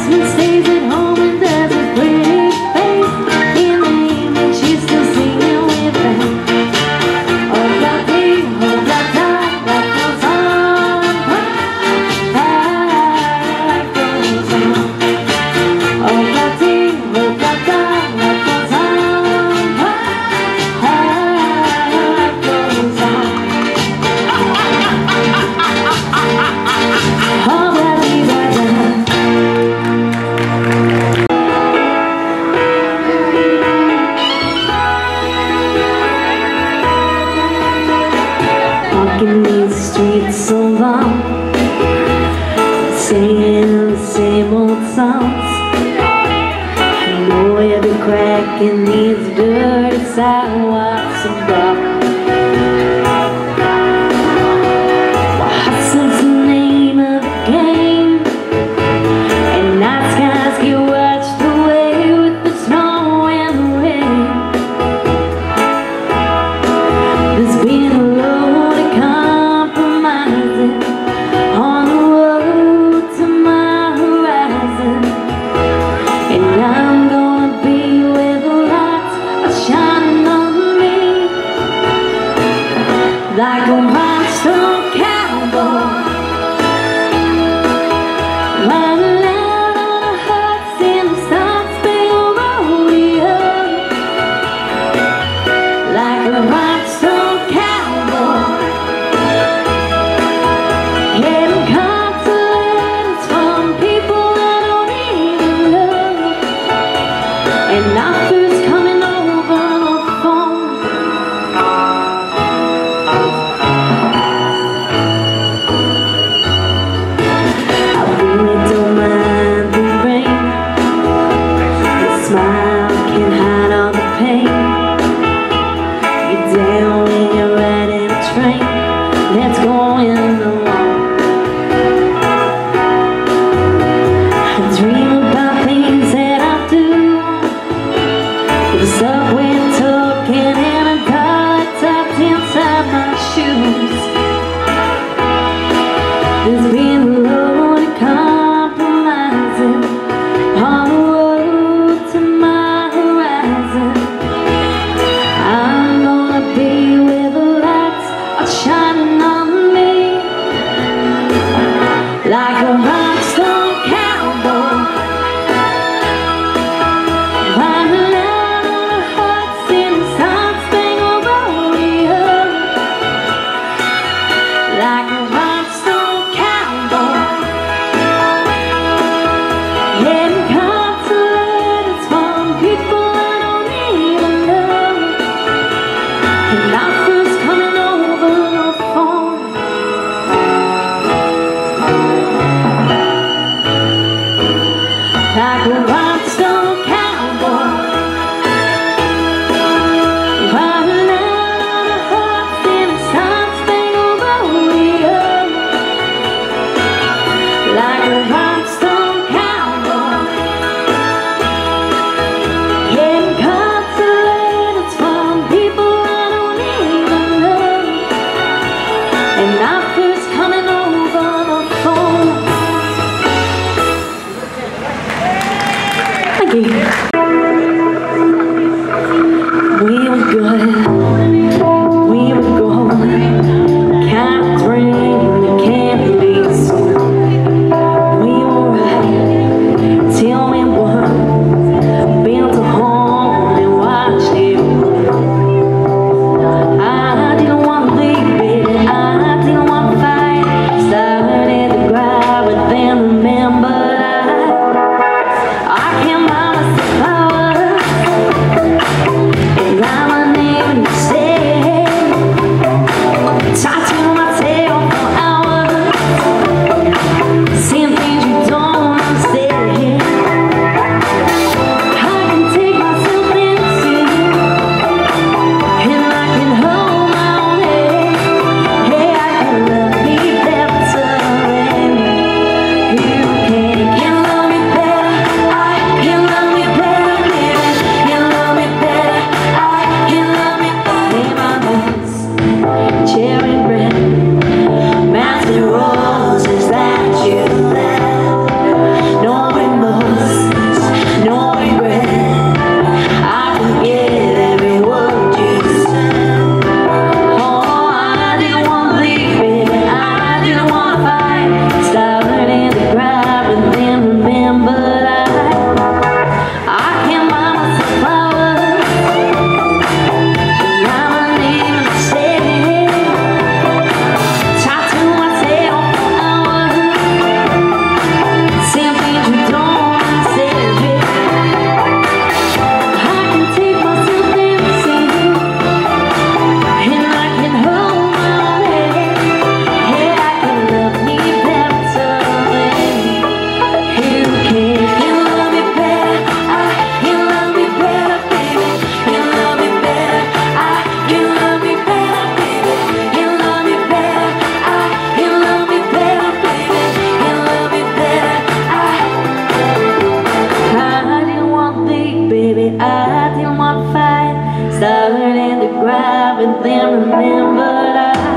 Walking these streets so long, singing the same old songs. I know every crack in these dirty sidewalks of dark. Hustle's the name of the game, and night skies get washed away with the snow and the rain. There's been a load of compromising on the road to my horizon, and I'm gonna be where the lights are shining on me, like a rhinestone cowboy, riding out on a horse in the Star-Spangled Rodeo, like a rhinestone cowboy, getting compliments from people I don't even know, and offers coming over the phone. I really don't mind the rain. Your smile can hide all the pain. You're down when you're riding a train that's going along. I dream about things that I do, with a subway talking and a dollar tucked inside my shoes. There's been a load of compromising on the road to my horizon. I'm gonna be where the lights are shining on me, like a rhinestone cowboy, riding out on a horse in the Star-Spangled Rodeo, like a rhinestone cowboy, getting compliments from people I don't even know, and offers coming over the phone. Like a rhinestone cowboy, riding out on a horse in the Star-Spangled Rodeo, like a rhinestone cowboy, getting compliments from people I don't even know, and offers coming over the phone. Thank you. We were good, we were gold, can't dream, we can't be sold. We were right till we weren't, built a home and watched it grow. I didn't want to leave it, I didn't want to fight, started to cry, but then remembered I came by myself. but then remembered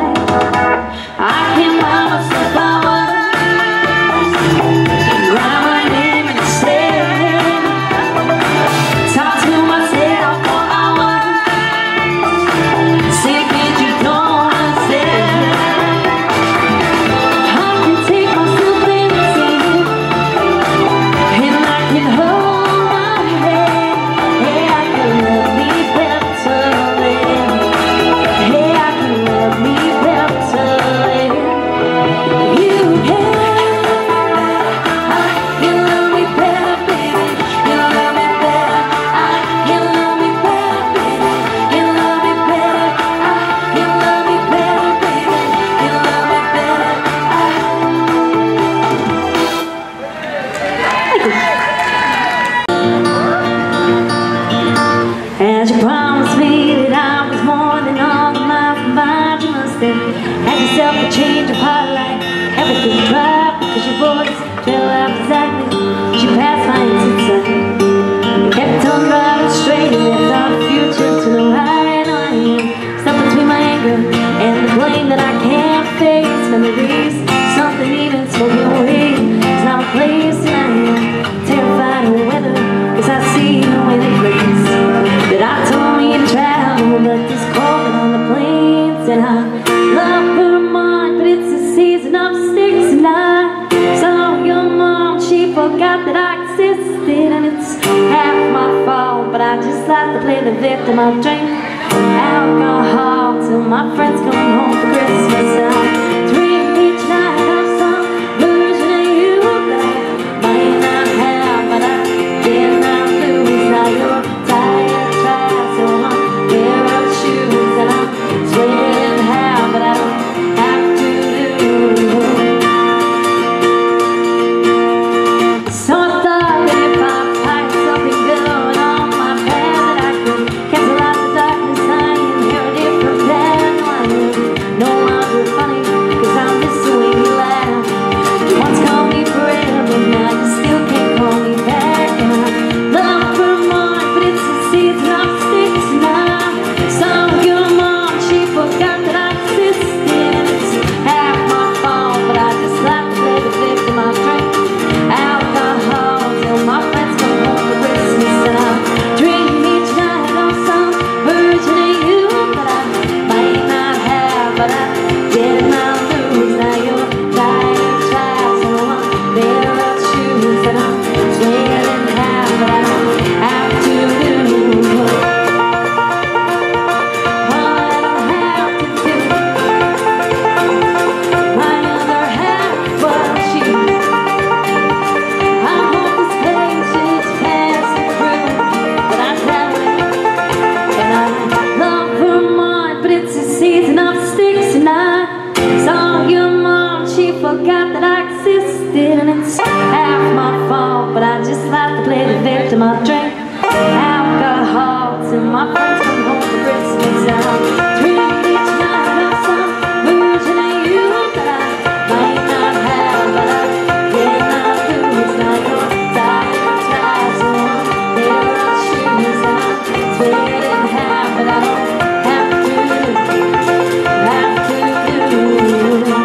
I can't buy myself flowers and write my name in the sand. Talk to myself for hours, say things you don't understand. I can take myself inside and I can hold my head. Hey, I can love me better than. Hey, I can love me better than you can. I can love me better, baby. You love me better. I can love me better, baby. You love me better. I can love me better, baby. You love me better. As you promised me that I was more than all the miles combined, you must have had yourself a change of heart, like everything dropped because your voice fell out exactly. She passed my inside, kept on driving straight and left our future to the right. I am stuck between my anger and the blame that I can't face. Memories, something even spoken away. It's not a place that I am terrified of weather, cause I see the way they place that I told me to travel, but this cold on the plains. And I love Vermont, but it's a season of sticks. And I saw your mom, she forgot that I existed. And it's half my fault, but I just like to play the victim. I drink alcohol till my friends come home for Christmas. I dream each night of some version of you that I might not have, but I did not lose. Now you're tired, tried, so I'm pair of shoes and I'm sweating how, but I don't have to do. So I thought that if I find something good on my path, that I could cancel out the darkness I inherited from dad. No, I am no longer funny, cause I miss the way you laugh. You once called me forever, now you still can't call me back. And I love Vermont, but it's a season of sticks. And I saw your mom, she forgot that I existed. And it's half my fault, but I just like to play the victim. I drink alcohol till my friends come home for Christmas. And I dream each night of some version of you that I might not have, but I did not lose. Now you're tired and tried, so I'm pair of shoes and I'm sweating how, but I don't have to do. All I don't have to do. My other half was you. I hope this patience passes through, but I tell it. And I love Vermont, but it's a season of sticks. And I saw your mom, she forgot that I existed. And it's half my fault, but I just like to play the victim. I drink alcohol till my friends come home for Christmas. And I dream each night of some version of you that I might not have, but I did not lose. Now you're tired and tried, so I'm pair of shoes and I'm sweating half, but I don't have to do.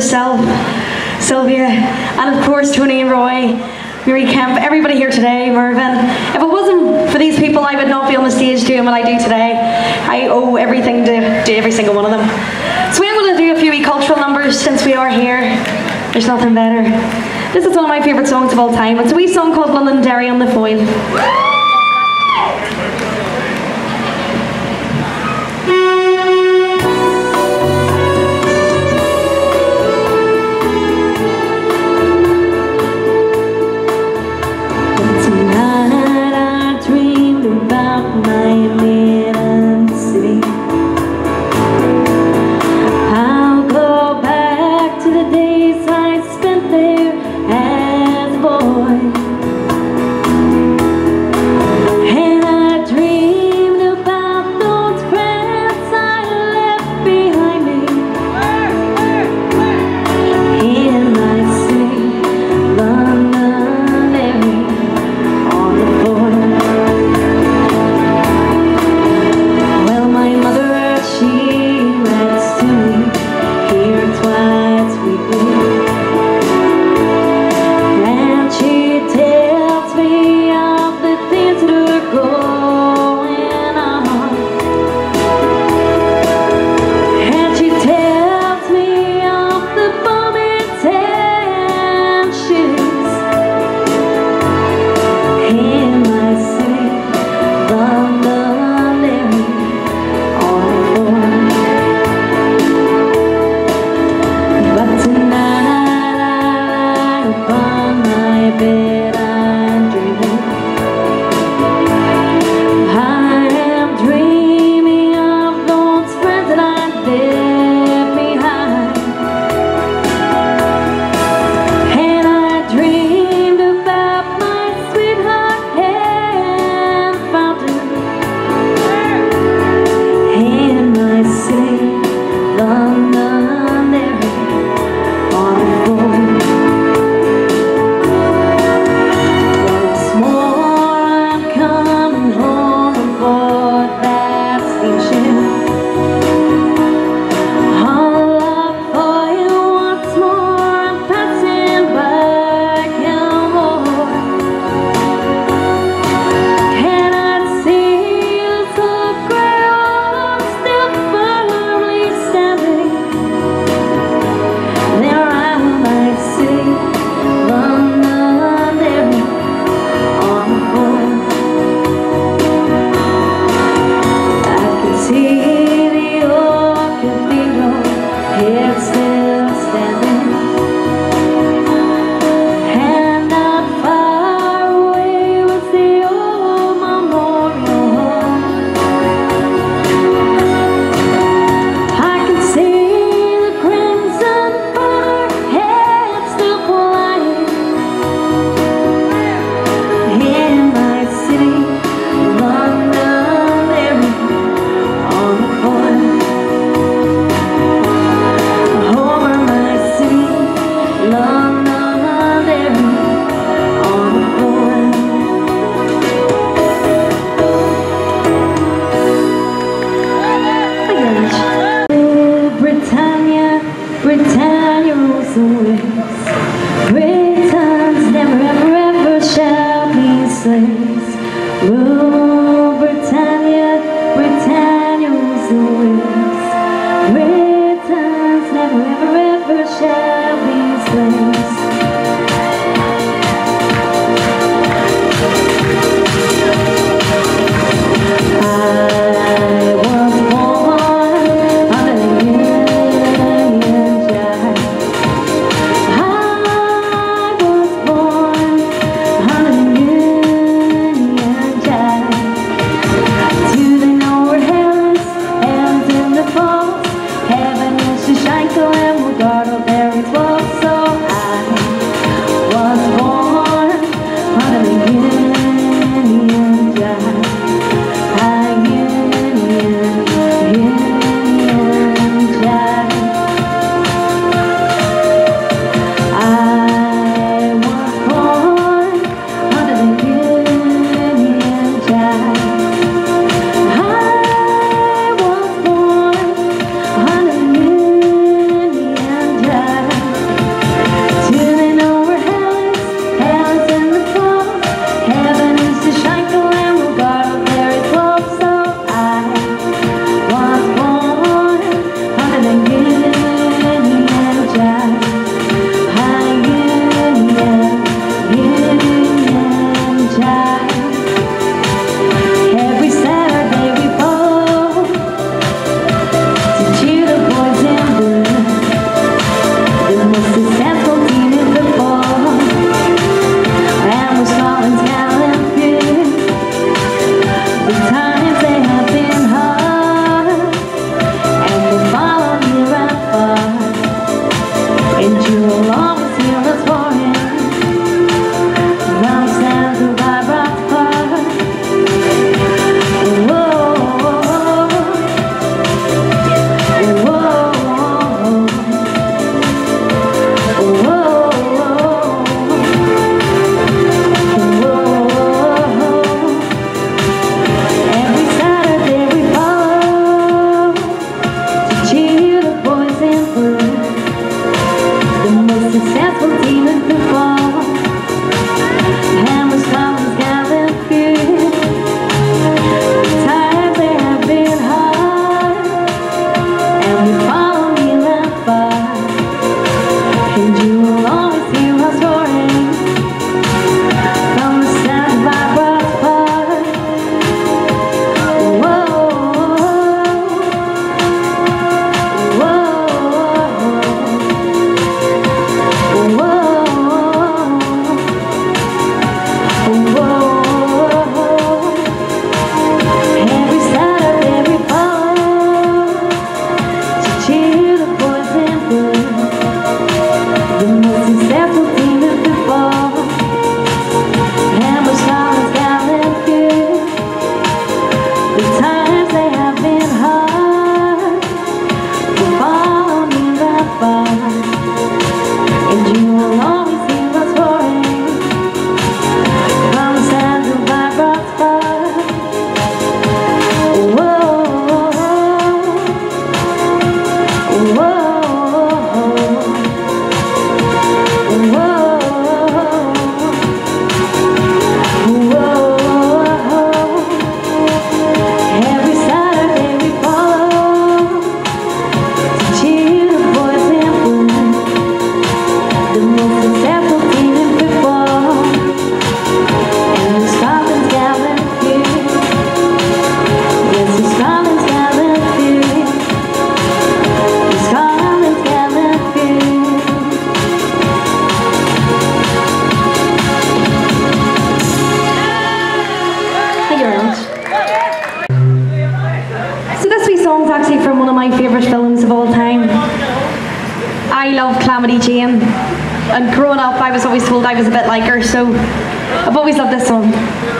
herself, Sylvia, and of course Tony and Roy, Mary Kemp, everybody here today, Mervyn. If it wasn't for these people, I would not be on the stage doing what I do today. I owe everything to every single one of them. So I'm going to do a few wee cultural numbers since we are here. There's nothing better. This is one of my favourite songs of all time. It's a wee song called Londonderry on the Foyle. Britannia rules the waves. Britons never ever ever shall be slaves. Rule Britannia, Britannia rules the waves. Britons never ever ever shall be slaves. I was born on a Union Jack. I was born on a Union Jack. times they have been hard, will follow me that far, and you will always see what's pouring from the sands of my rock spot. Whoa, whoa, actually from one of my favourite films of all time. I love Calamity Jane, and growing up I was always told I was a bit like her, so I've always loved this song.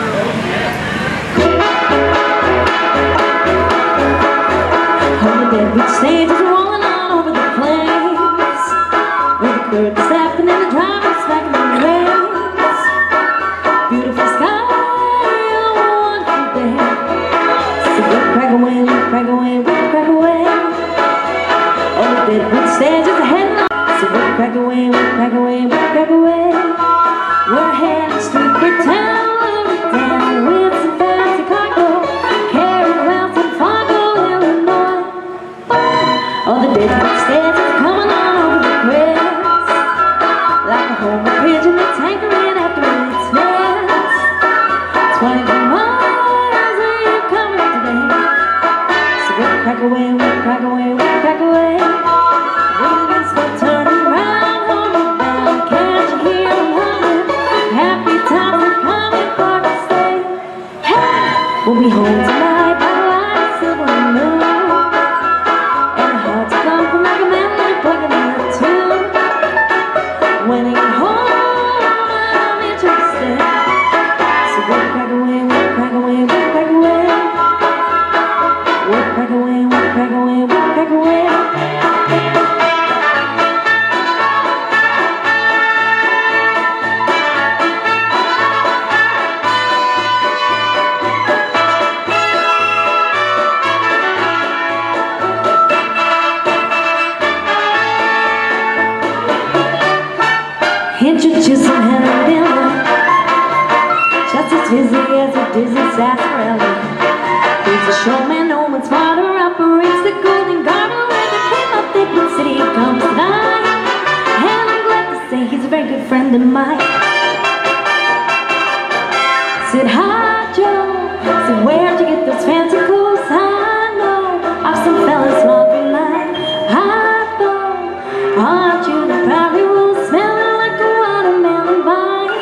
On the deadwood stage is rolling on over the plains, with the curtains snapping and the drivers smacking in the rails. Beautiful sky, a wonderful day. So we crack away, we crack away, we crack away. On the deadwood stage is a headline. So we crack away, we crack away, we crack away. We're heading straight for town, down with some fancy cargo, carrying around some Fargo, Illinois. On the deadwood stage is coming on over the crest, like a homeward pigeon that's hankering after its nest. 24 miles ain't coming today. So we crack away, we crack away, we crack away. Wheels can start turning round, homeward bound. Can't you hear them humming? Happy times are coming for to stay. Hey, we'll be home tonight by the light of silver moon, and our hearts come from like a melody plugging in a tune. When I get home, I'll meet you to stay. So we'll crack away, we'll crack away, we'll crack away. We'll crack away, we'll crack away, we'll crack away. Introducing Henry Dillon, just as busy as a dizzy sarsaparilla. He's a showman, no one's smarter, operates the Golden Garden where the king of the big city comes tonight. And I'm glad to say he's a very good friend of mine. Said, hi Joe, said, where'd you get those fancy clothes? I know I've some fellas laundry line. I thought, aren't you the prairie wolf smelling like a watermelon vine?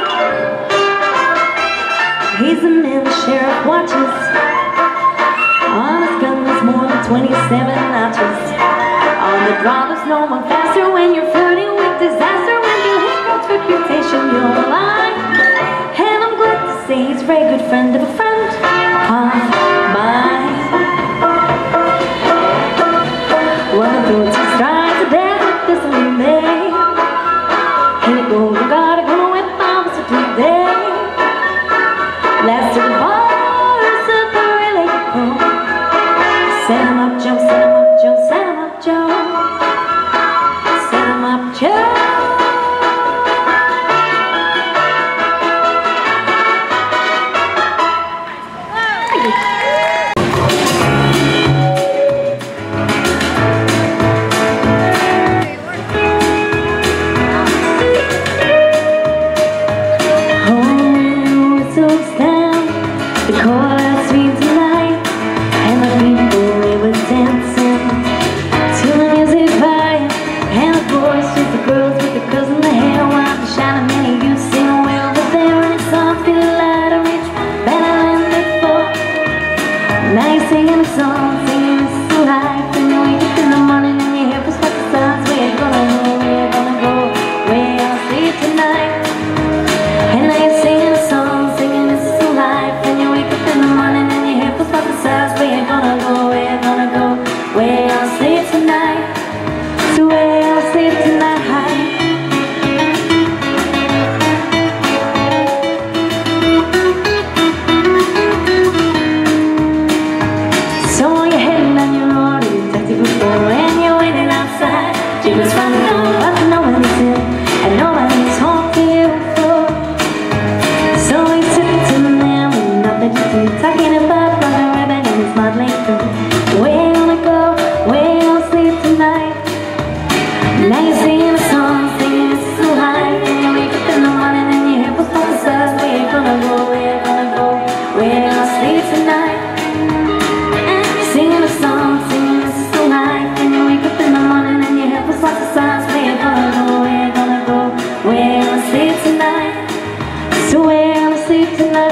He's the man the sheriff watches. On his gun there's more than 27 notches. On the draw there's no one faster when you're flirting with disaster. When you hit God's reputation you'll lie. And I'm glad to say he's a very good friend of a friend of mine. One of those who strides the desert this one day, and the Golden Guard gonna whip off us today. Last of the bars of the relay phone. Set 'em up, Joe, set 'em up, Joe, set 'em up, Joe. Set 'em up, Joe. And now you're singing a song, singing this is life, and you wake up in the morning and you hear I'll sleep tonight. So where I'll sleep tonight. So you're heading on your road, you texted before and you're waiting outside. She was running on, but nobody's in and nobody's home for you. So you sit to the man with nothing to do, talking about brother ribbon and his modeling crew. Where you gonna go? Where you gonna sleep tonight? Now you're singing a song, singing it so high. And you wake up in the morning and your hip was fantasize. Where you gonna go? Where you gonna go? Where you gonna sleep tonight? Singing a song, singing it so high. And you wake up in the morning and your hip was fantasize. Where you gonna go? Where you gonna go? Where you gonna sleep tonight? So where you gonna sleep tonight?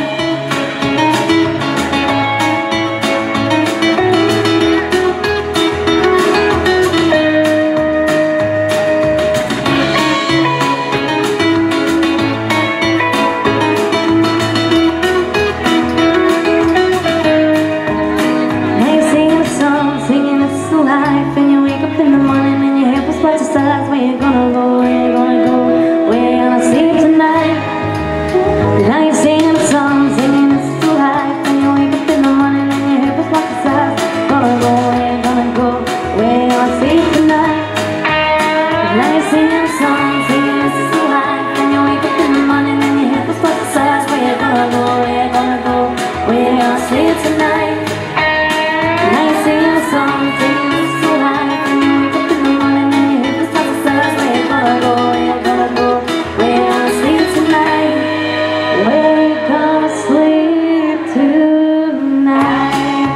And you wake up in the morning and your hip was fantasize. Where you gonna go? Where you gonna go? Where you gonna sleep tonight? Now you're singing a song, singing it so high. And you wake up in the morning and your hip was fantasize. Gonna go? Where you gonna go? Where you gonna sleep tonight? Now you're singing a song, singing it so high. And you wake up in the morning and your hip was fantasize. Where you gonna go? Where you gonna go? Where you gonna sleep tonight? Now you're singing a song, singing it so high. And you wake up in the morning and your hip was fantasize. Where you gonna go? Where you gonna go? Where you gonna sleep tonight? Where you gonna sleep tonight?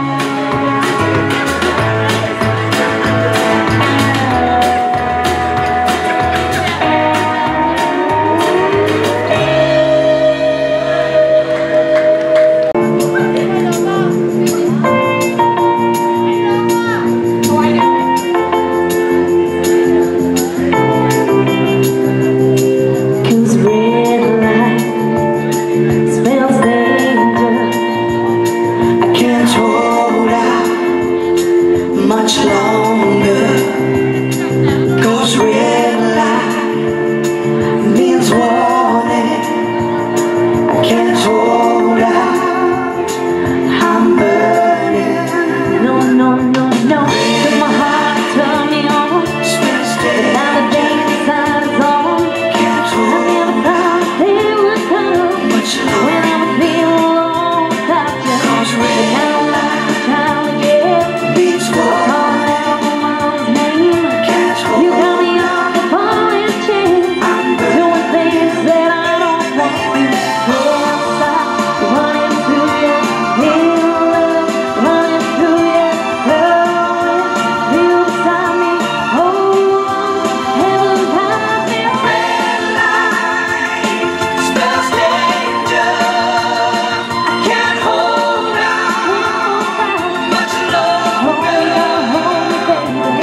Much longer, 'cause red light means warning. I can't hold out, I'm burning. No, no, no, no. Took my heart, turned me on. But now the day inside is on. Can't I hold never thought they would come much when I longer, would be alone without you. 'cause But red now I'm light trying to get means warning. You got me on the ball and chain, doing things that I don't want to. Go outside, running through you, feel love, running through you, growing. You beside me, hold on, heaven got me. Red light spells danger. I can't hold out much longer. Hold me, baby.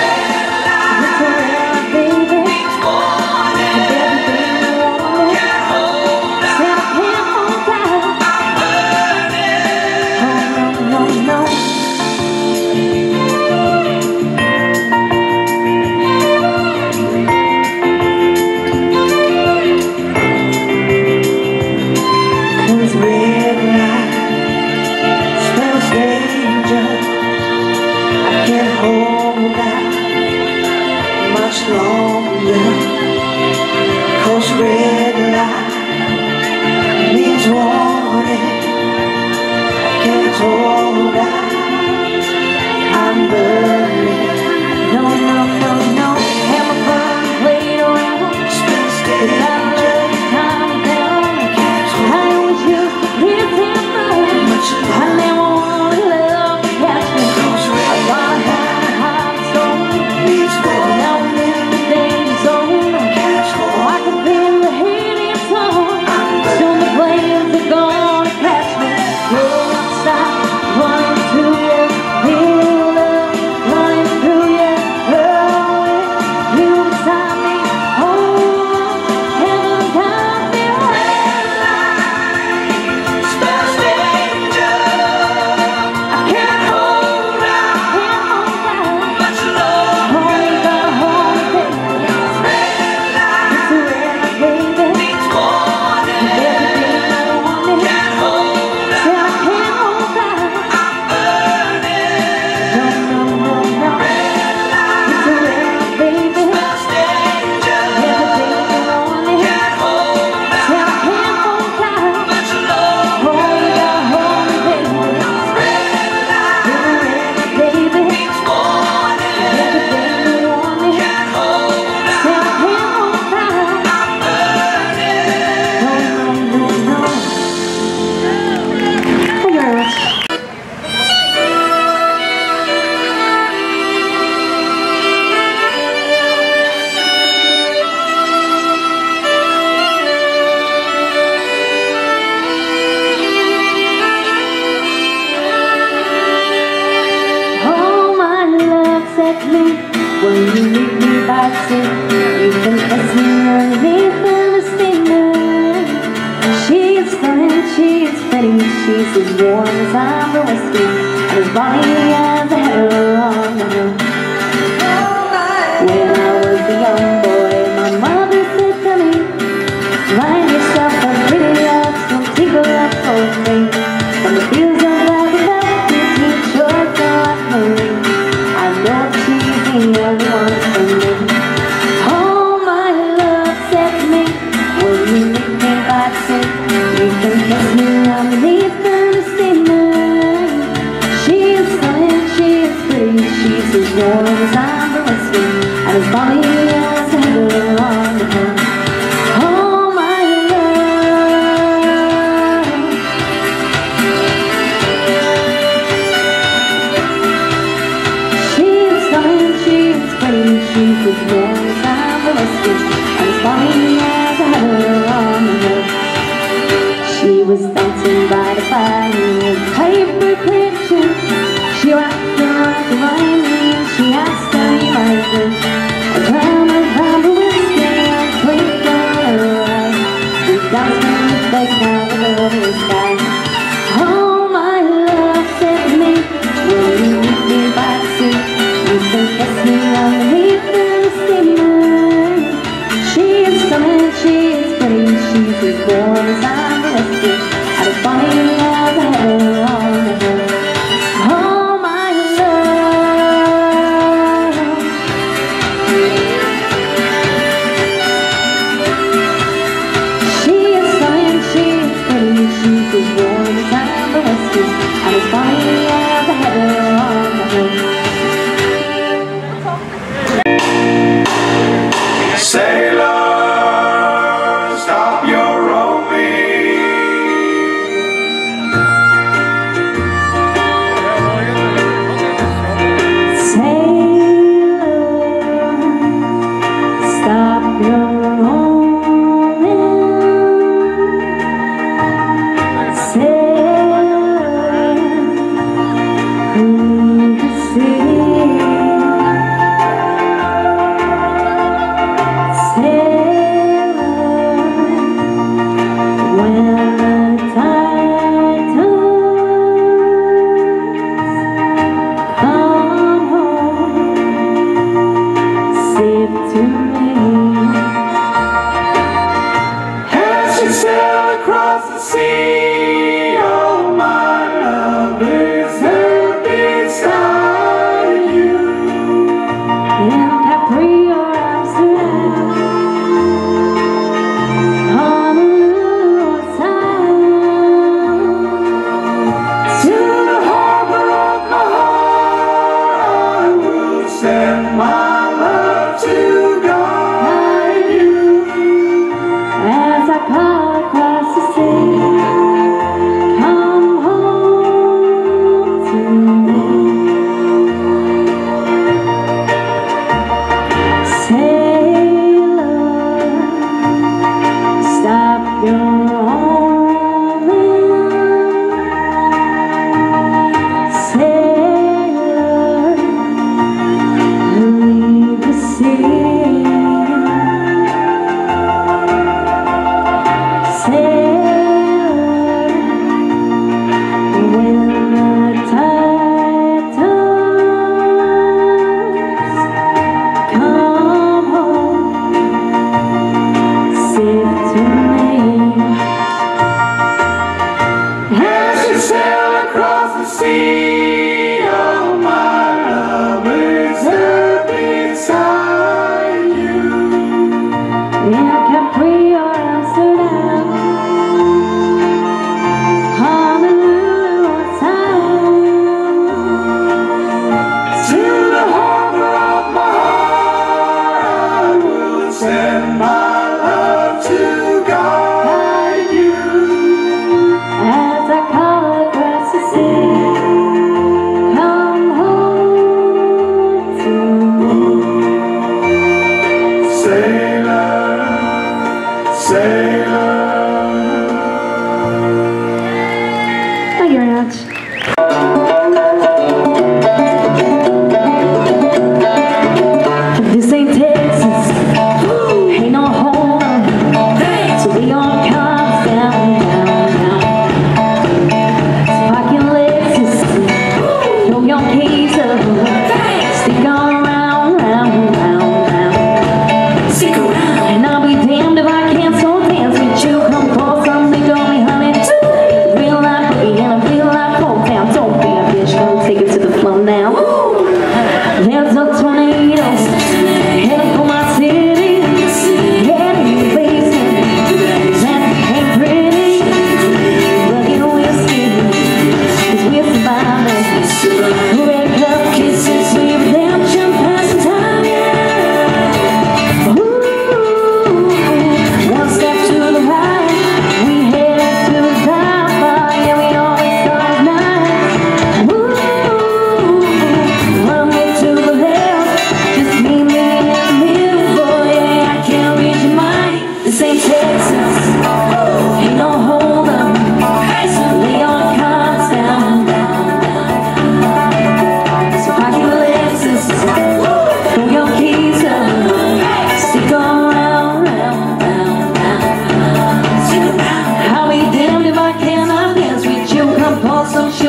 Red light spells danger. I can't hold out much longer, 'cause red light means warning. I can't hold out, I'm burning. No, no, no, no. Have a fun, played around. Spells But I danger. love you, calm down. I wish you could hear it Much I longer, never wanted love to catch me. 'cause I red thought I had a heart and soul. means warning. Now I'm in the danger zone. Can't hold I can feel the heat in your song. Soon the flames are gonna catch me. Go outside, running through you, feel love, running through you, growing. You beside me, hold on, heaven got me. Red light spells danger. backseat. You can kiss me underneath the steamer. She's stunning, she's pretty, she's as warm as amber whiskey, and as bonny as a heather on the hill. When I was a young boy, my mother said to me, "Find yourself a pretty love, some tickle up for me. From the fields of Alabama, you sure got me. I know she's the only one for me." Oh, my love said to me, "Will you make me backseat? You can kiss me underneath the steamer." She is stunning, she is pretty, she's as warm as amber whiskey, and as bonny as a heather on the hill. Oh, my love. She is stunning, she is pretty, she's as warm as amber whiskey, and as bonny as a heather on the hill. She was dancing by the fire with paper picture. She wrapped around behind me and she asked me my drink. A dram of amber whiskey and drink on her eye. We danced in the face now the lovely sky. Oh, my love said to me, "Will you meet me backseat? You can kiss me underneath the steamer." She is stunning, she is pretty, she's as warm as amber whiskey, and as bonny as a heather on the hill. Oh, my love. She is stunning, she is pretty, she's as warm as amber whiskey, and as bonny as a heather on the hill. Sailor, stop your rowing. Sailor, stop your rowing. Sailor, leave the sea. Sailor, when the tide turns, come home, safe to me. As she sailed across the sea, oh, my love is there beside you. In Capri or Amsterdam, Honolulu or Siam, To the harbor of my heart, I will send my love to guide you. as I call across the sea, come home to me. Sailor, stop your roaming. Sailor, leave the sea. Sailor, when the tide turns, come home, safe to me. As she sailed across the sea, oh, my love is there beside you. In Capri or Amsterdam, Honolulu or Siam, To the harbor of my heart, I will send my love to guide you. as I call across the sea, come home to me. Sailor, sailor. Thank you very much. This ain't Texas.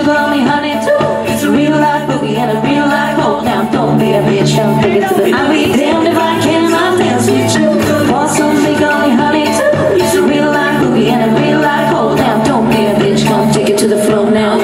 sugar me honey too. It's a real life boogie and a real life hold. Now don't be a bitch, don't take it to the I'll be damned if I cannot dance with you. For some sugar me honey too. It's a real life boogie and a real life hold. Now don't be a bitch, come take it to the floor now.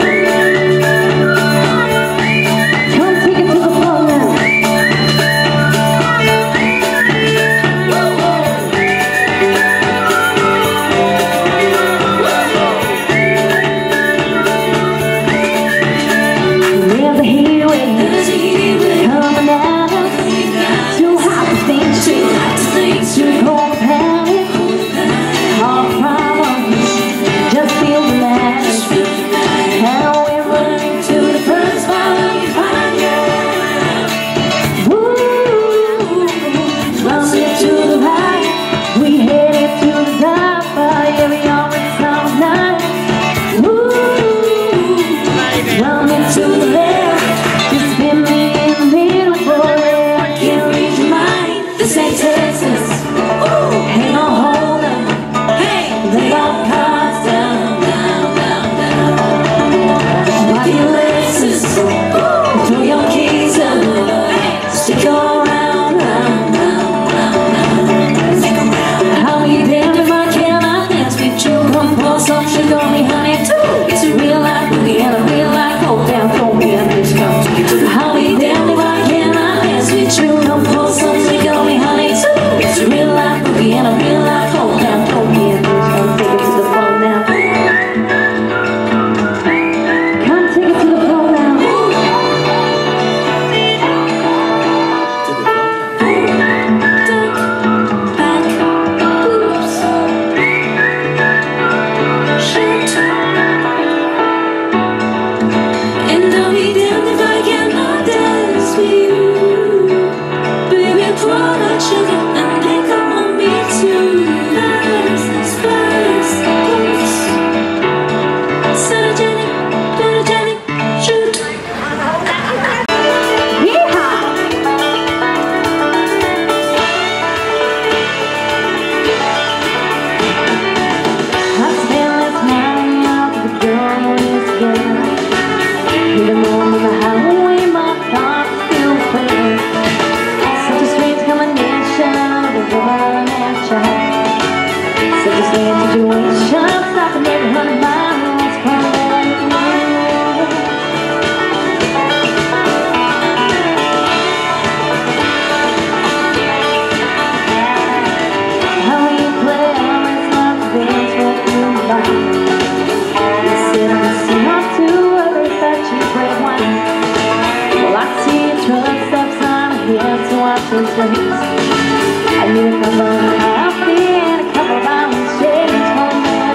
I need a couple of coffee and a couple of hours shades for me.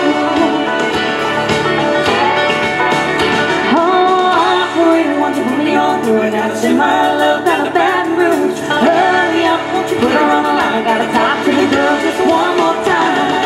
Oh, I really want you to put me on through it. Gotta send my love down a bad room. Hurry up, won't you put her on the line? I gotta talk to the girl just one more time.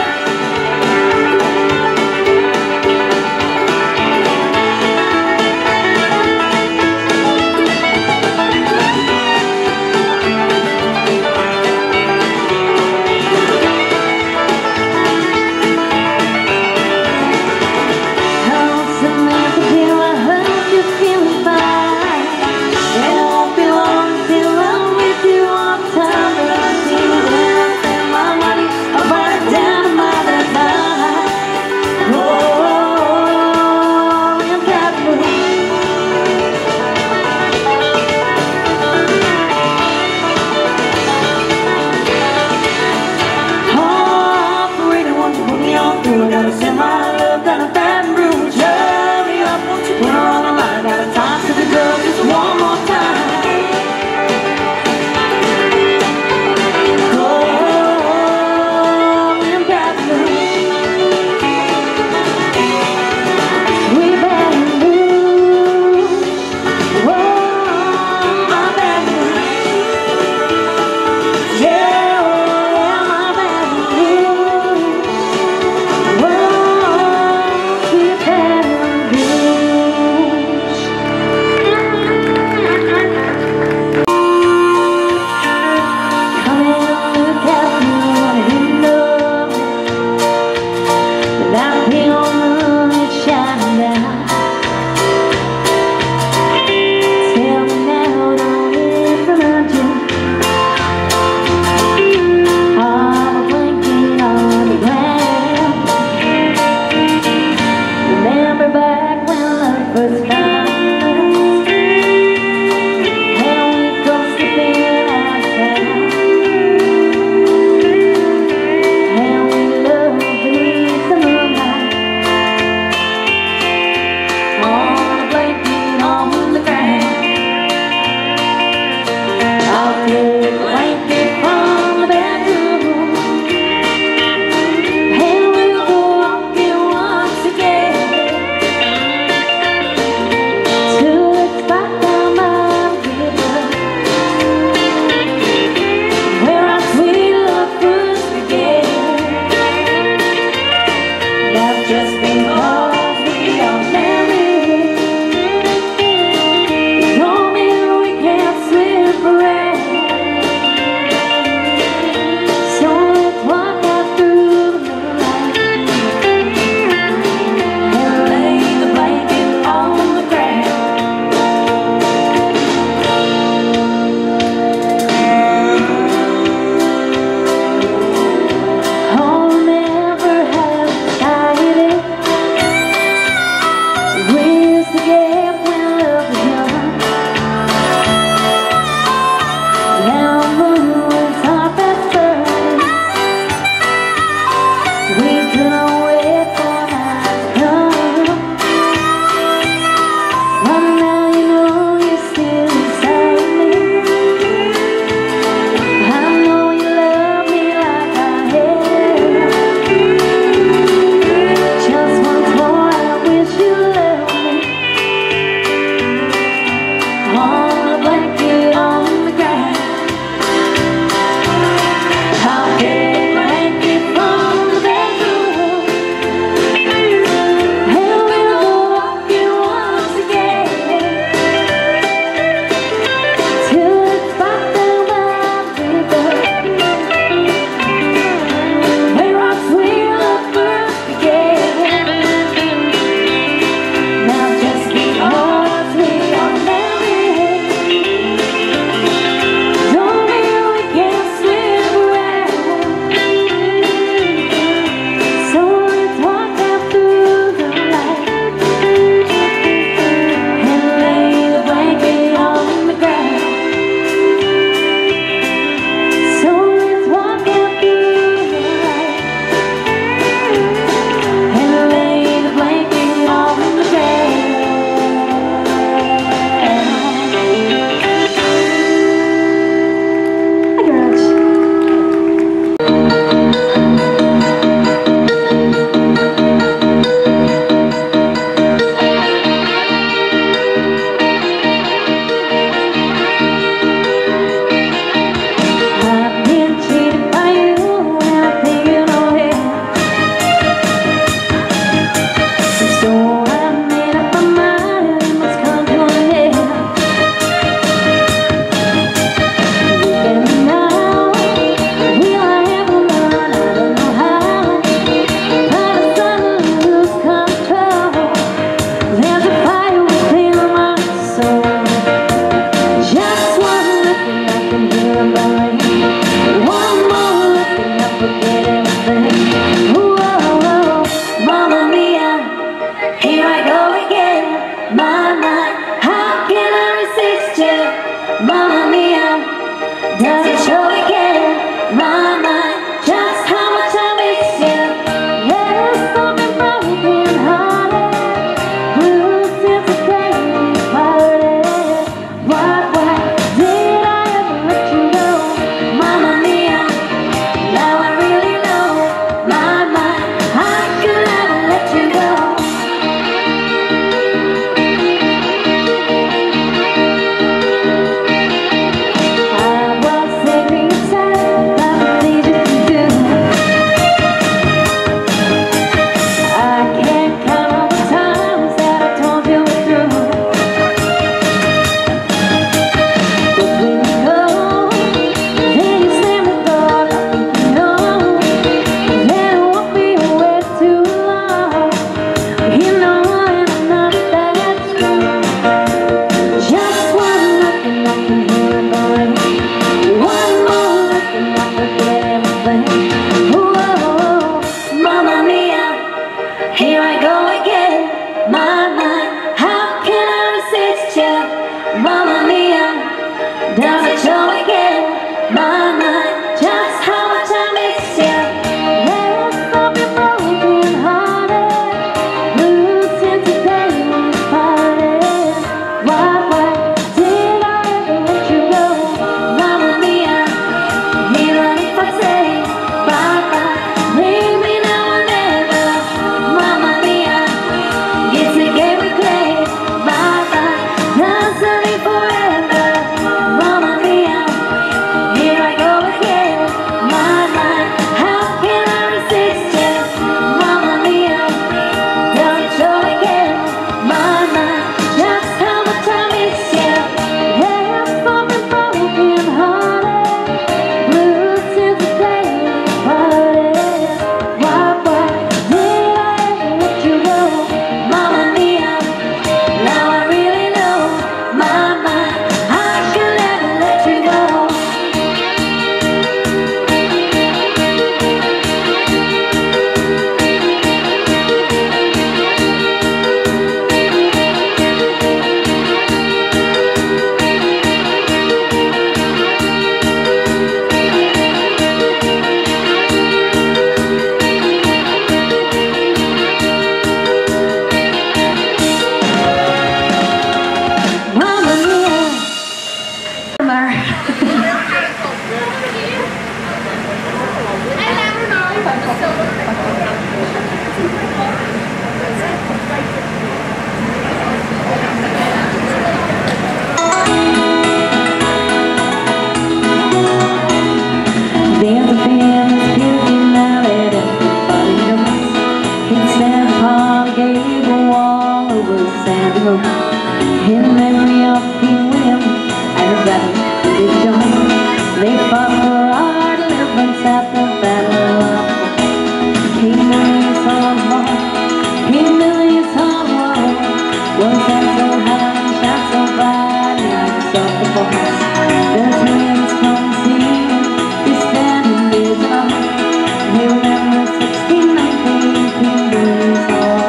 In memory of King William and his brother King John, they fought for our deliverance at the Battle of King Louis on war. King Louis on war was that so high and shot so bright like soft the boys. There's millions come see him, they stand and gaze on. They remember 1619, King Louis on.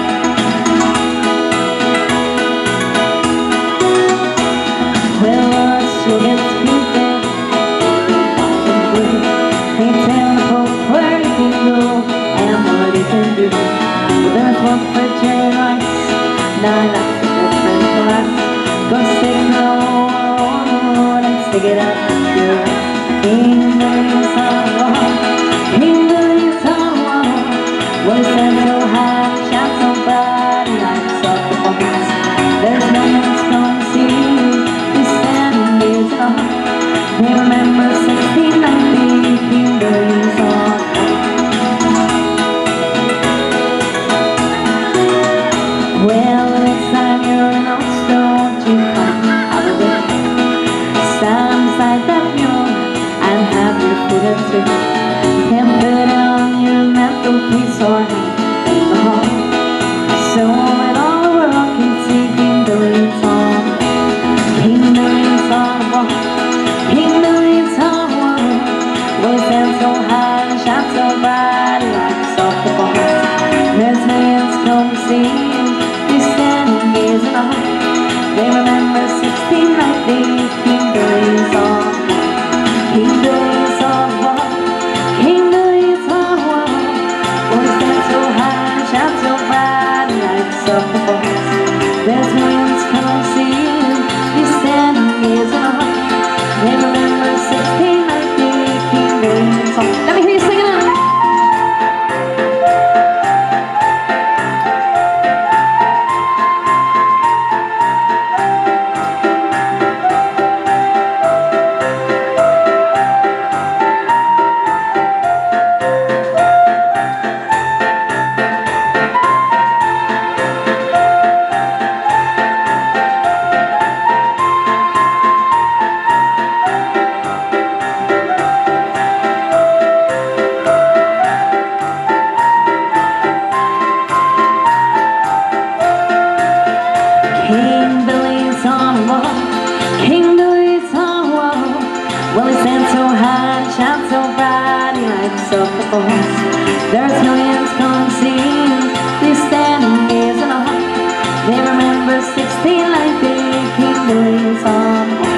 Well, us will get speaking, they tell the Pope where he can go and what he can do. Well, there's one for Jerry Rice, 9 nights of different class. Go stick the Lord and stick it up your King Louis on war. King Louis on war was set so high, shot so bright like soft the boys. There's millions come see you, they stand and gaze on. They remember 1619, King Louis on. Well, next time you're in Oaks, don't you come out of the way. Stand beside that mule and have your food and tea. You can put it on your mantelpiece or hang in the hall, so that all the world can see King Louis on. King Louis on war. King Louis on war was down so high and shot so bright like soft the boys. There's millions come to see him, they stand and gaze on. They remember 1619, King Louis on. King Louis on war. King Louis on war was down so high and shot so bright like soft the boys. There's millions come to see him, they stand and gaze on. They remember 1619, King Louis on. Let me hear you sing it out. King Louis on war. King Louis on war. Well, he stands so high and shines so bright like soft the boys. There's millions come see him, they stand and gaze on. They remember 1619, King Louis on war.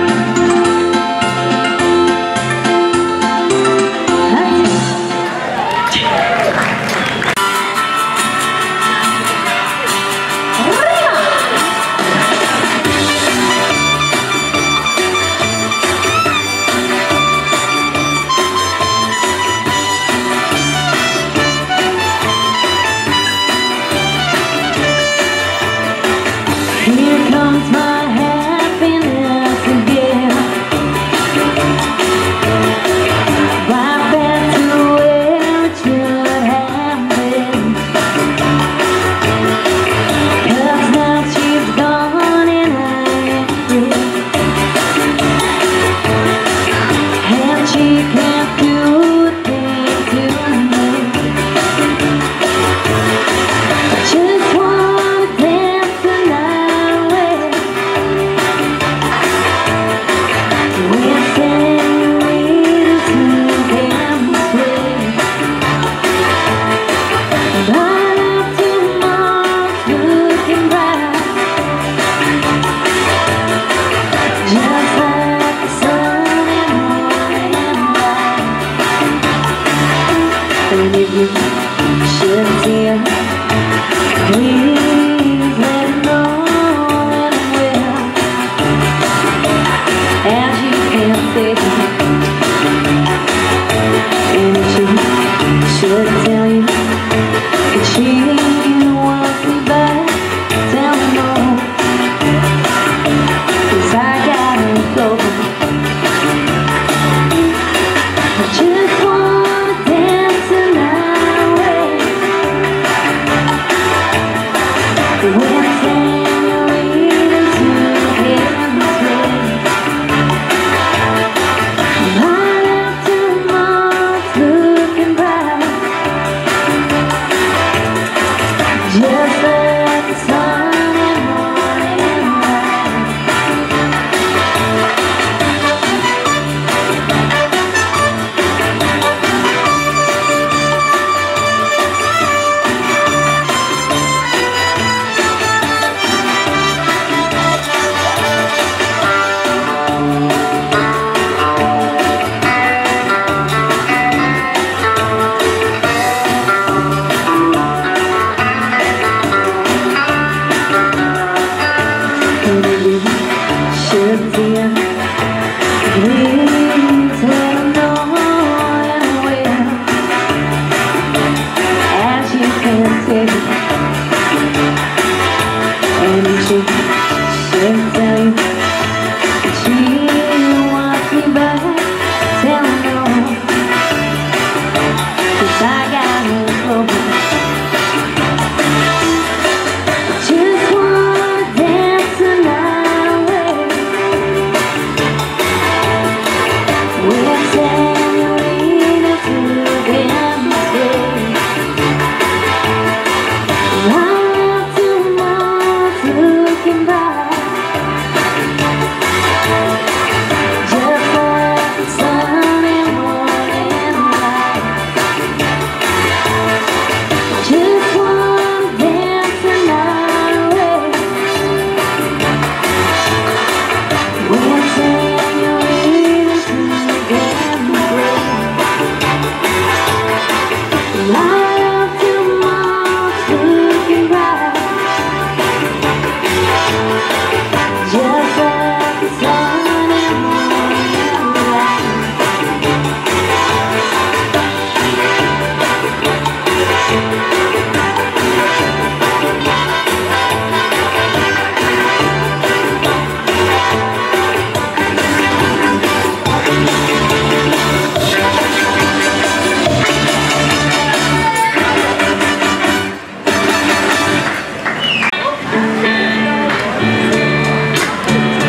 Here comes my happiness again, right back to where it should have been. 'Cause now she's gone and I am free, and she can't do a thing to me. I just wanna dance the night away.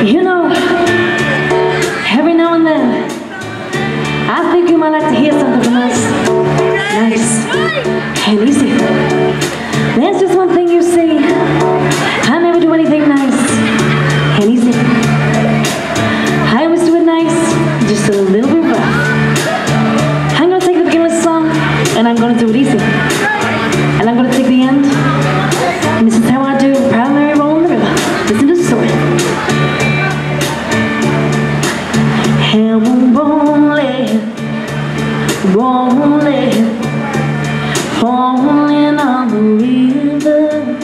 You know, every now and then, I think you might like to hear something from us. Nice and easy. There's just one thing you see. I never do anything nice and easy. I always do it nice, just a little bit rough. I'm gonna take the beginning of the song, and I'm gonna do it easy. And I'm gonna take the end, and this is how I do Proud Mary rolling the river. Listen to the story. And I'm rolling, falling on the river.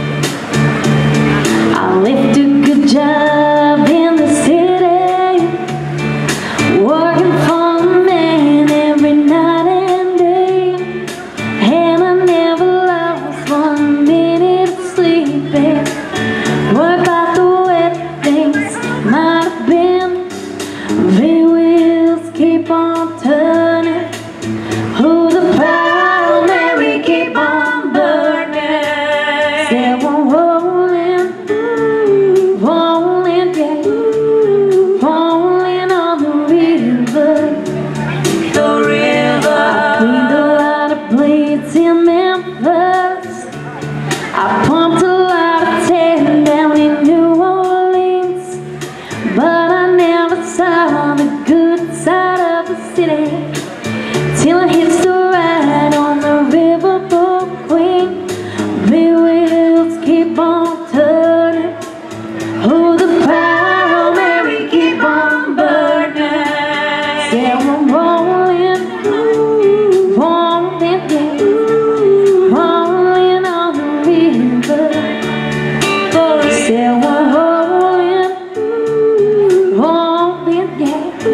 I left a good job in the city, working for a man every night and day, and I never lost 1 minute of sleeping. Work about the way things might have been, the wheels keep on turning. Oh, the Proud Mary keep on burning. Say we're rolling, rolling, yeah, rolling on the river. The river. I cleaned a lot of blades in Memphis. I pumped a lot of tan down in New Orleans, but I never saw the good side of the city till I hit the ride on the riverboat queen. The wheels keep on turning. Oh, the Proud Mary keep on burning. Say we're rolling, rolling, yeah, rolling on the river. Say we're rolling, rolling, yeah,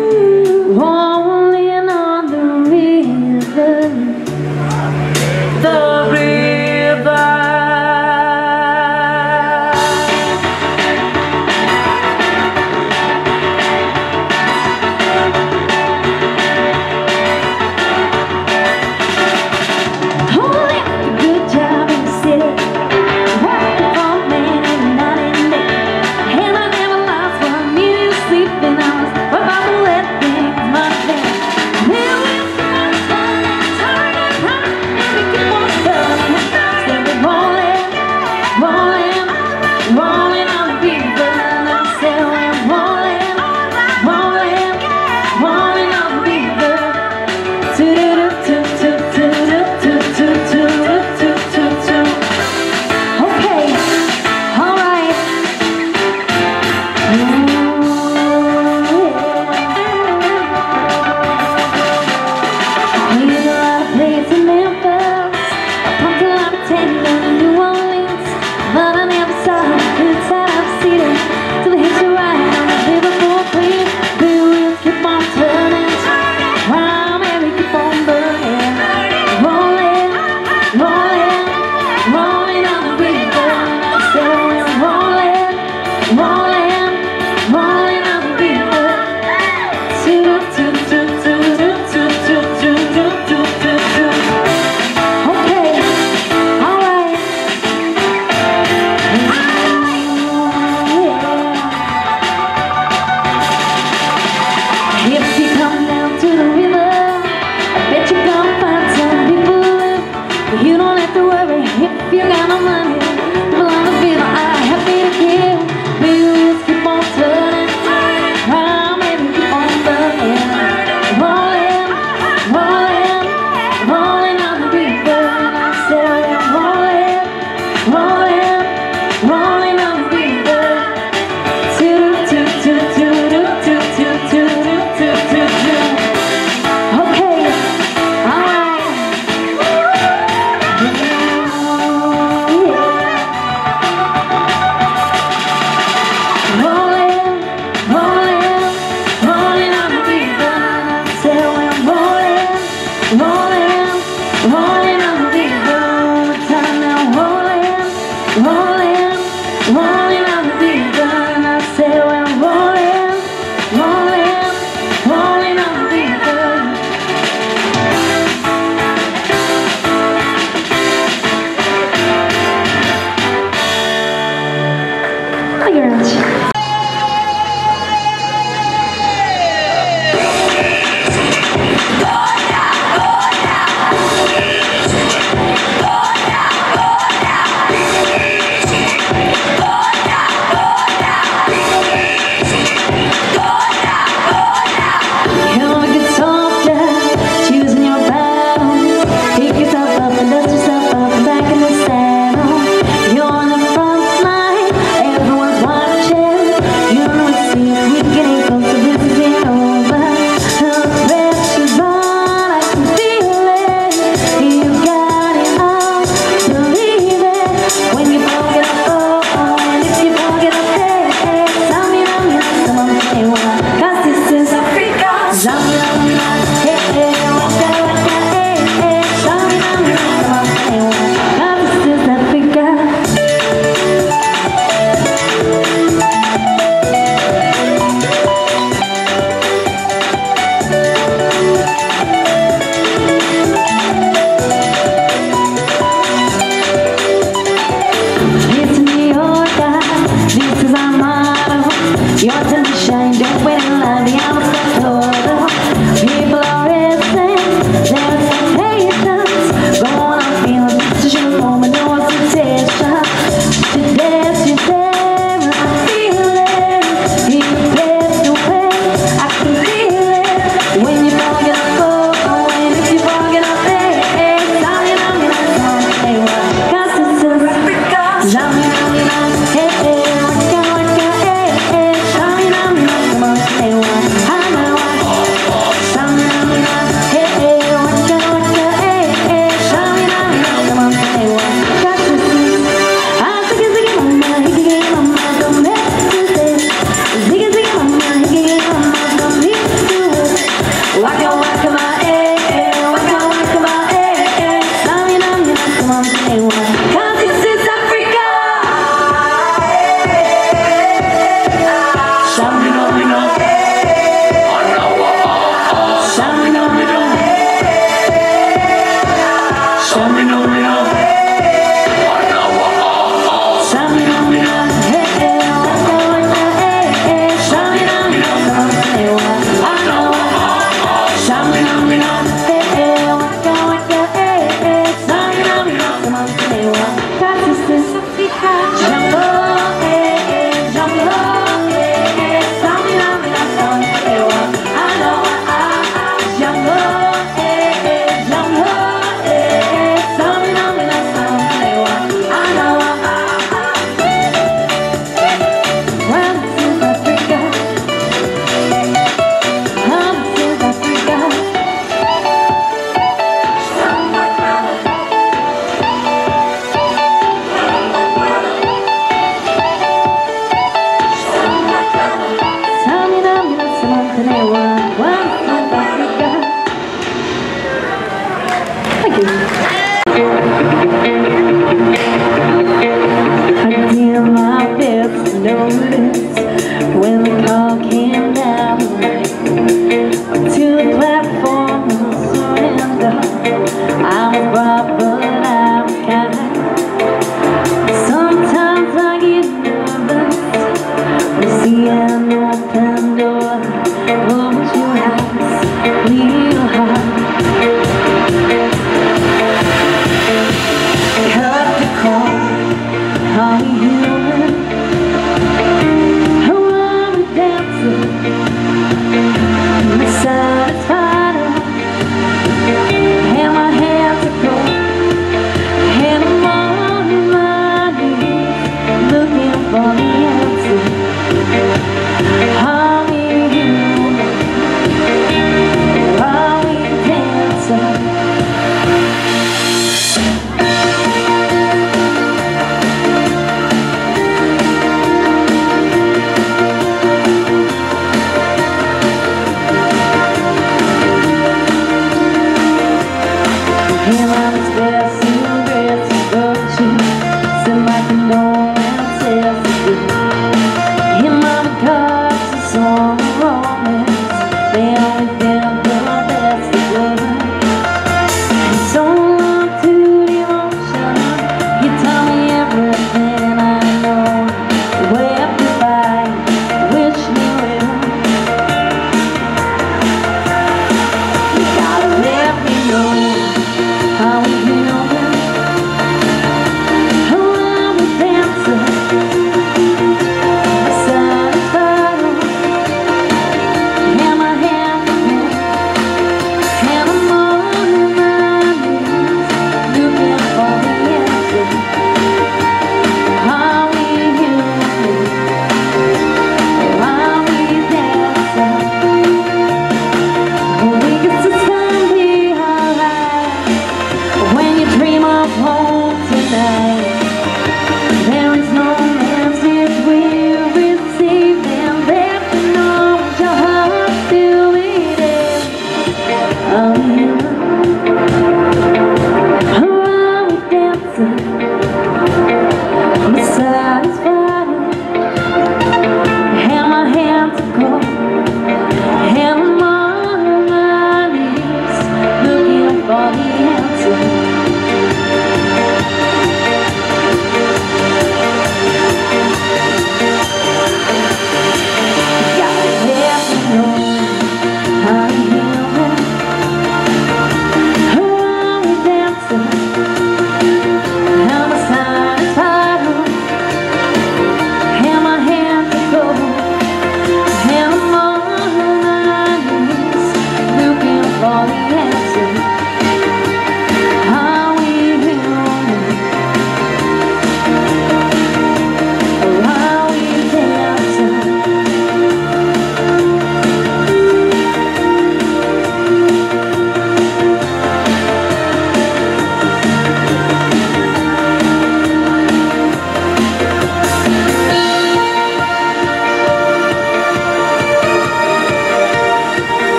rolling on the river. The river. Oh, left a good job in the city, working for a man every night and day, and I never lost 1 minute of sleeping. I was about to let things might be. Then we turn, and we keep on turning. Still we're rolling, rolling, rolling on the river. And I said we're rolling, rolling, rolling on the river. Okay, all right. I played a lot of plays in Memphis. I pumped a lot of tan down in New Orleans, but I never saw the good side of the city till I hit the ride on the riverboat queen. The wheels keep on turning, Proud Mary keep on burning. Rolling, rolling, rolling on the river. And I said we're rolling, rolling, rolling on the river. Okay, all right. If you come down to the river, I bet you're gonna find some people who live. But you don't have to worry if you got no money. People on the river are happy to give. The wheels keep on turning, Proud Mary keep on burning. Rolling, rolling, rolling on the river. And I said we're rolling, rolling, rolling on the river. Okay, all right. Rolling, rolling, rolling on the river. And I said we're rolling, rolling, rolling on the river. All the time now, rolling, rolling, rolling on the river. And I said we're rolling, rolling, rolling on the river. Thank you very much. Your time to shine, don't wait in line, the hours are told. People are racing, their expectations. Going on feeling, decision moment, no hesitation. Today's your day, I feel it. You paved the way, I can feel it. When you forget a phone, and if you forget a face, I'm gonna say what. 'Cause this is Africa. When the call came down to the platform of surrender, I was brought but I was kind. Sometimes I get nervous to see an open door. Close your eyes, real hard. Cut the cord, are you human? For the answer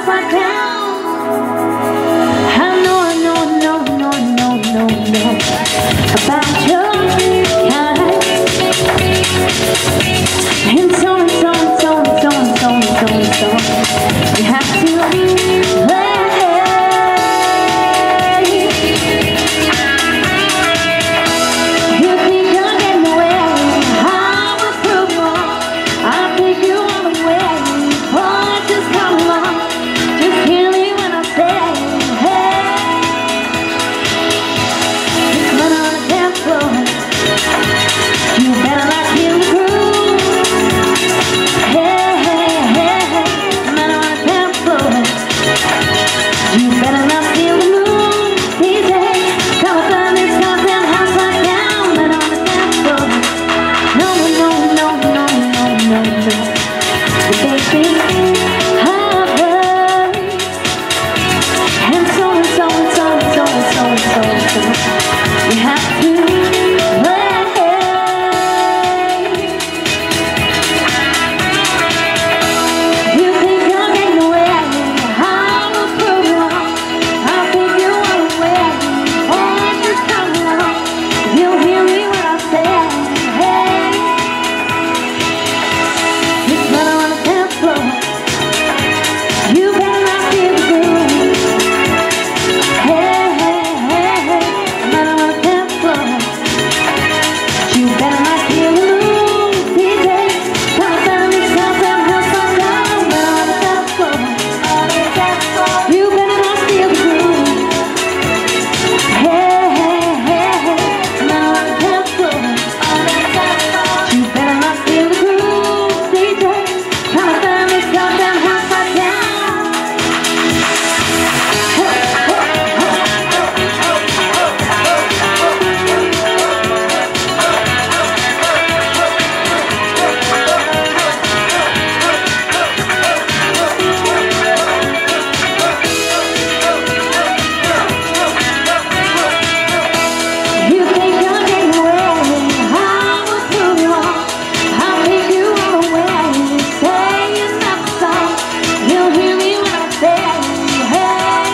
upside down. I know about your kind. And so you have to play. You think you're getting away, I will prove you wrong. I'll take you all the way, boy, just come along. Just hear me when I say, hey. It's when on the dance floor, you better not kill the groove. Hey, man on the dance floor, you better not steal the moon. DJ, come and turn this goddamn house right down. Man on the dance floor, no. The baby harbor, and so you have to play. You think you're getting away, I will prove you wrong. I'll take you all the way, oh, just come along. You'll hear me when I say, hey. It's better on the dance floor, you better not feel the groove. Hey, better on the dance floor, you better not feel the mood. DJ, come and turn this goddamn house right down. Better on the dance floor, you better not feel the groove. Hey, better on the dance floor, you better not feel the groove. DJ, come and turn this goddamn house right down. You think you're getting away, I will prove you wrong. I'll take you all the way, say you're not the song. You'll hear me when I say, hey.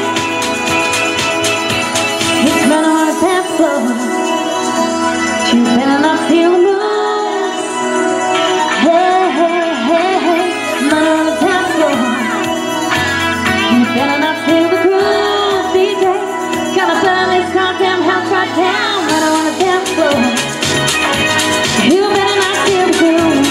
It's better on the dance floor, you better not feel the moves. Hey, better on the dance floor, you better not feel the groove. DJ, gotta burn this goddamn house right down. Better on the dance floor, you better not feel the groove.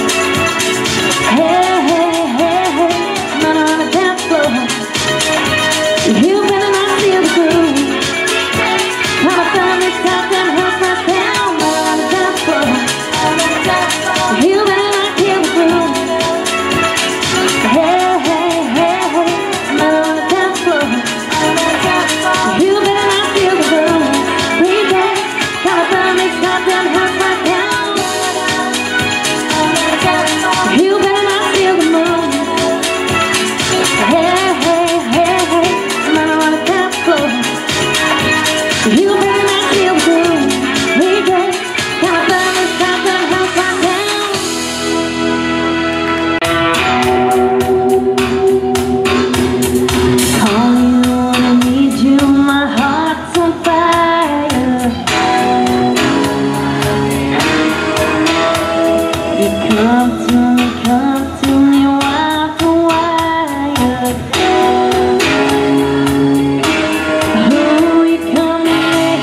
Hey, better on the dance floor, you better not feel the groove. Gotta burn this goddamn house right down. Better on the dance floor, you better not feel the groove. Hey, better on the dance floor, you better not feel the groove. DJ, gotta burn this goddamn house right down. You better not feel the moon. Hey, better on the dance floor, you better not feel the groove. DJ, gotta burn this goddamn house right down. Call you when I need you, my heart's on fire. You come to me, wire for wire. Oh, you come in,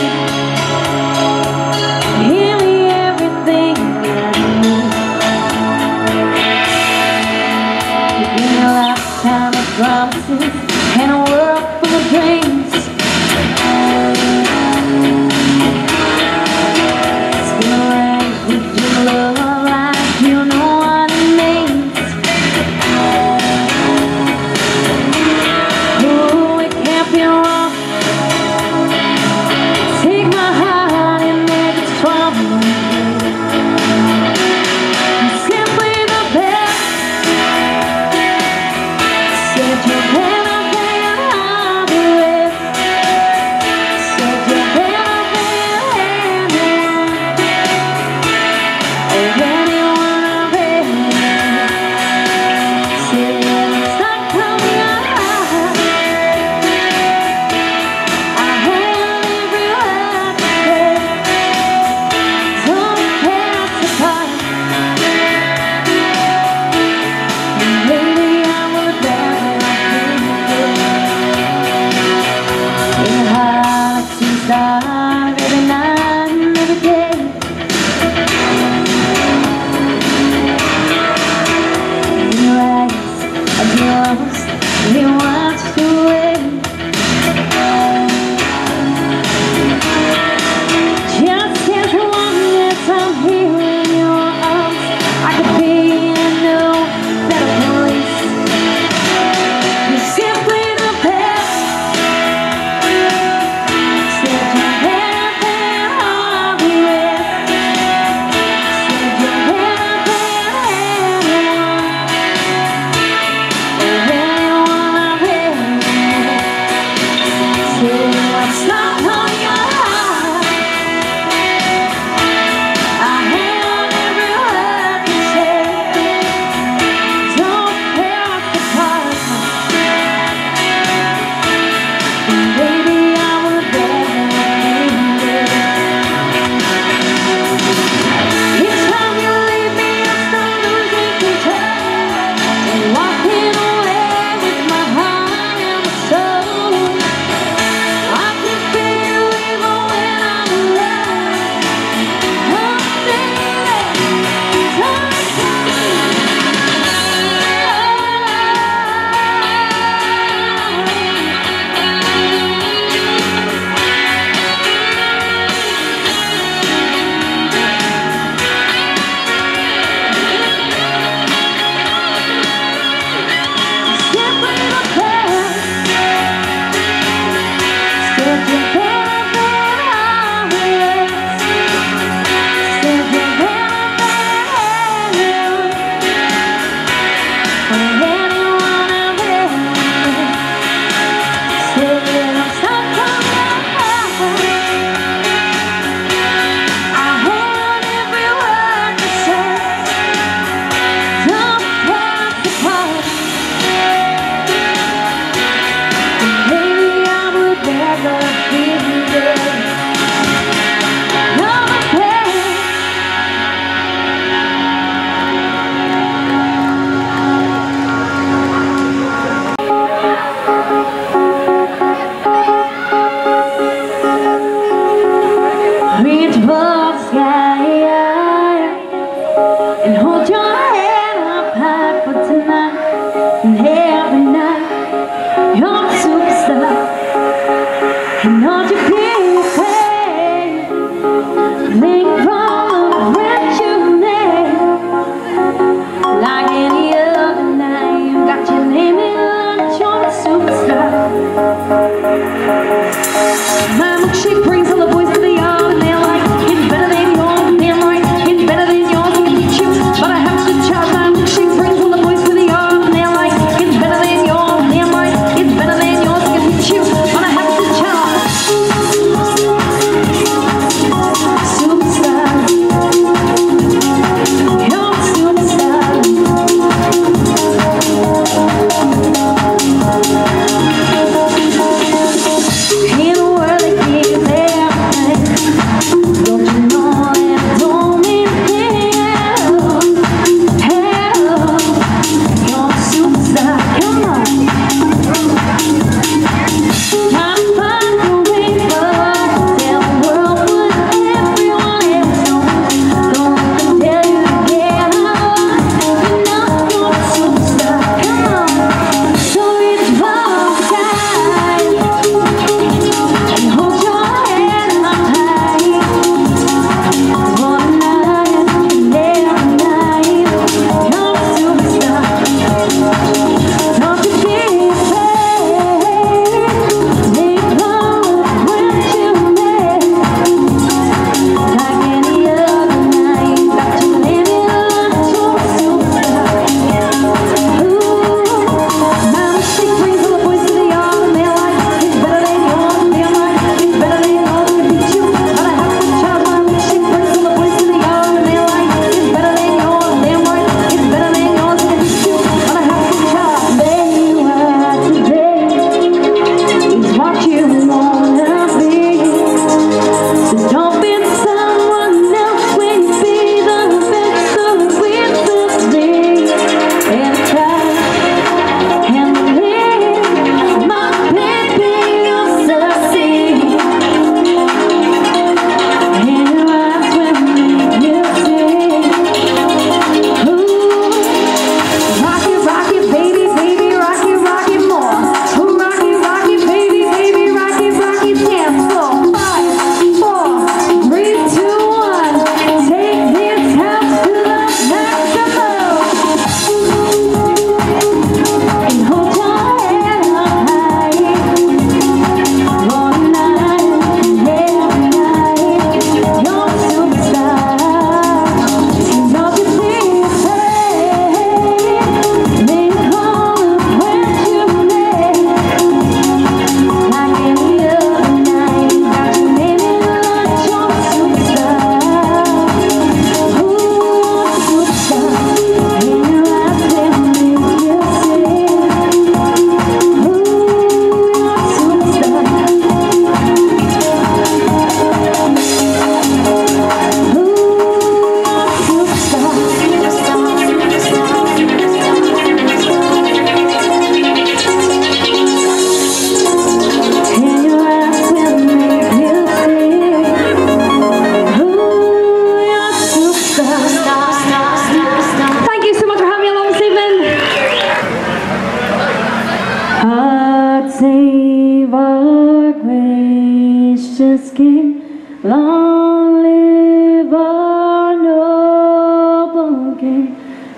hear me everything I need. You give me a lifetime of promises and a world full of dreams. It's been a ride with your love, like you know I need.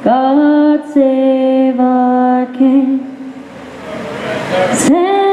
God save our King.